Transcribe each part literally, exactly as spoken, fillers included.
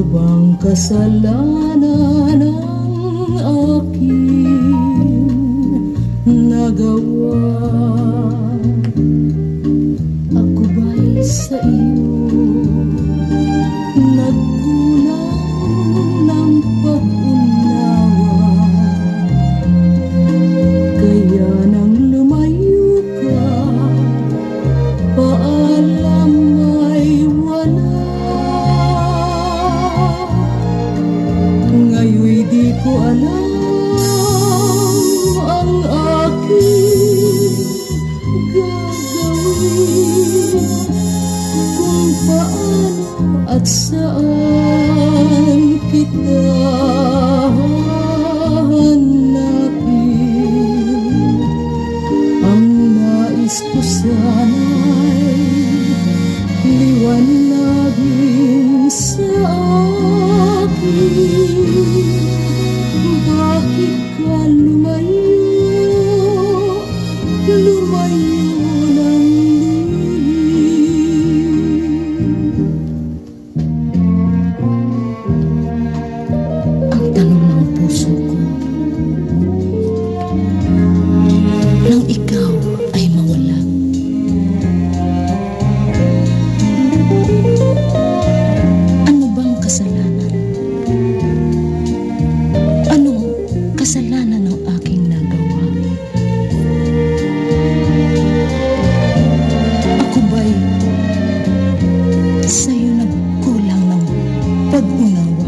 bang kasalanan ang aking nagawa? Ako ba'y sa iyo nagkulang ng pag-unawa? Kaya nang lumayo ka, paalam ay wala. Ngayon'y di ko alam ang aking gagawin, kung paano at saan kita hanapin. Ang nais ko sana'y liwanagin sa akin. Bakit ka lumayo, lumayo ng lihim? Ang tanong ng puso ko, nang ikaw ay mawala, ano bang kasalanan? Anong kasalanan ng aking nagawa? Ako ba'y sa'yo nagkulang ng pag-unawa?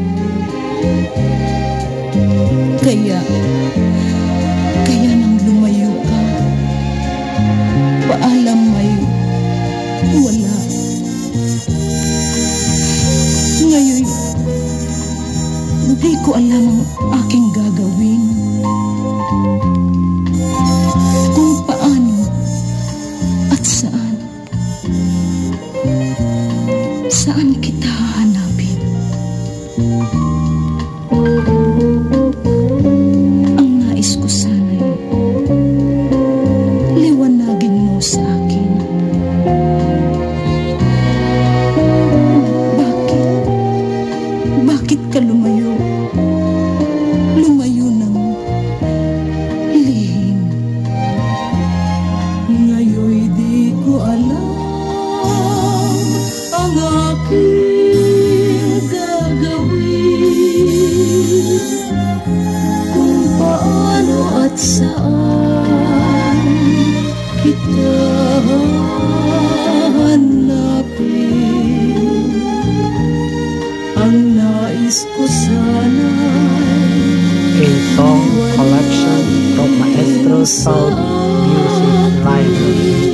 Kaya, kaya nang lumayo ka, paalam ay wala. Ngayon, hindi ko alam ang aking gagawin, kung paano at saan, saan kita hahanapin. Ang nais ko sana'y liwanagin mo sa akin. Bakit? Bakit ka lumayo? Lumayo ng lihim. Ngayon'y di ko alam ang aking gagawin, kung paano at saan kita hanapin. Ang nais ko sana'y A song collection from Maestro Sound Music Library.